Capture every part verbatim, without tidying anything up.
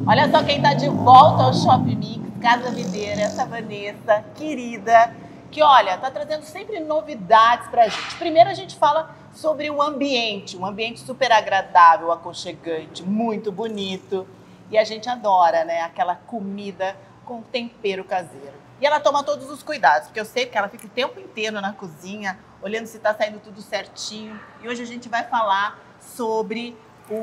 Olha só quem tá de volta ao Shopping Mix, Casa Videira, essa Vanessa querida, que olha, tá trazendo sempre novidades pra gente. Primeiro a gente fala sobre o ambiente, um ambiente super agradável, aconchegante, muito bonito. E a gente adora, né, aquela comida com tempero caseiro. E ela toma todos os cuidados, porque eu sei que ela fica o tempo inteiro na cozinha, olhando se tá saindo tudo certinho. E hoje a gente vai falar sobre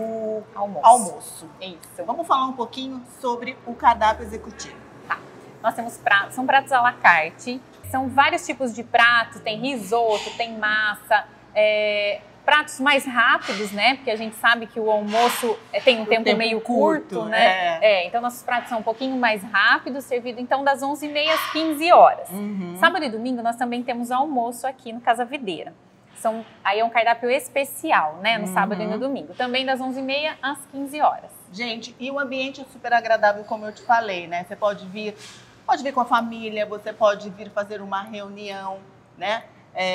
o almoço. almoço. Isso. Vamos falar um pouquinho sobre o cardápio executivo. Tá. Nós temos pratos, são pratos à la carte, são vários tipos de pratos, tem risoto, tem massa, é, pratos mais rápidos, né? Porque a gente sabe que o almoço tem um tempo, tempo meio curto, curto né? É. É, então nossos pratos são um pouquinho mais rápidos, servido então das onze e meia às quinze horas. Uhum. Sábado e domingo nós também temos almoço aqui no Casa Videira. São, aí é um cardápio especial, né? No uhum. sábado e no domingo. Também das onze e meia às quinze horas. Gente, e o ambiente é super agradável, como eu te falei, né? Você pode vir, pode vir com a família, você pode vir fazer uma reunião, né?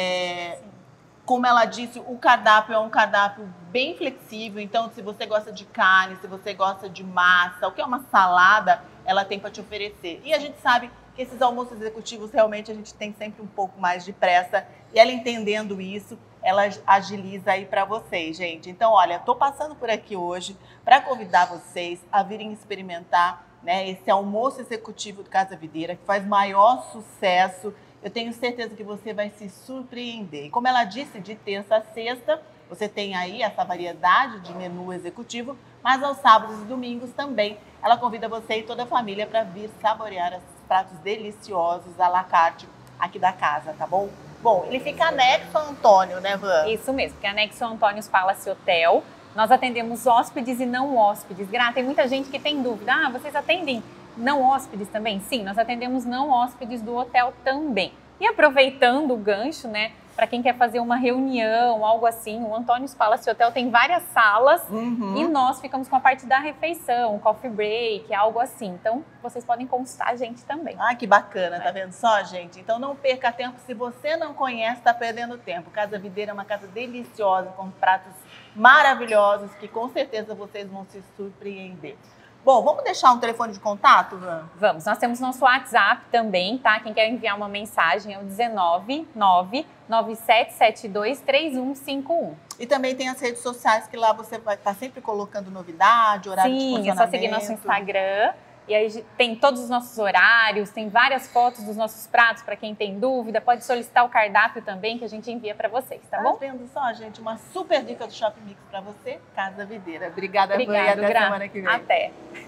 É, como ela disse, o cardápio é um cardápio bem flexível. Então, se você gosta de carne, se você gosta de massa, o que é uma salada, ela tem para te oferecer. E a gente sabe que esses almoços executivos, realmente, a gente tem sempre um pouco mais de pressa. E ela entendendo isso, ela agiliza aí para vocês, gente. Então, olha, tô passando por aqui hoje para convidar vocês a virem experimentar, né, esse almoço executivo do Casa Videira, que faz maior sucesso. Eu tenho certeza que você vai se surpreender. E como ela disse, de terça a sexta, você tem aí essa variedade de menu executivo, mas aos sábados e domingos também. Ela convida você e toda a família para vir saborear esses pratos deliciosos à la carte aqui da casa, tá bom? Bom, ele fica anexo ao Antônio, né, Van? Isso mesmo, porque anexo ao Antônio's Palace Hotel. Nós atendemos hóspedes e não hóspedes. Gra, tem muita gente que tem dúvida. Ah, vocês atendem não hóspedes também? Sim, nós atendemos não hóspedes do hotel também. E aproveitando o gancho, né, para quem quer fazer uma reunião, algo assim, o Antônio's Palace Hotel tem várias salas uhum. e nós ficamos com a parte da refeição, coffee break, algo assim. Então, vocês podem consultar a gente também. Ah, que bacana, é. Tá vendo só, gente? Então não perca tempo. Se você não conhece, tá perdendo tempo. Casa Videira é uma casa deliciosa, com pratos maravilhosos, que com certeza vocês vão se surpreender. Bom, vamos deixar um telefone de contato, Van? Vamos, nós temos nosso WhatsApp também, tá? Quem quer enviar uma mensagem é o dezenove, nove nove sete sete dois, três um cinco um. E também tem as redes sociais, que lá você vai estar sempre colocando novidade, horário Sim, de funcionamento. Sim, é só seguir nosso Instagram. E aí tem todos os nossos horários, tem várias fotos dos nossos pratos para quem tem dúvida. Pode solicitar o cardápio também que a gente envia para vocês, tá, tá bom? Tá vendo só, gente? Uma super dica do Shopping Mix para você, Casa Videira. Obrigada, Obrigada, Van, e até semana que vem. Até.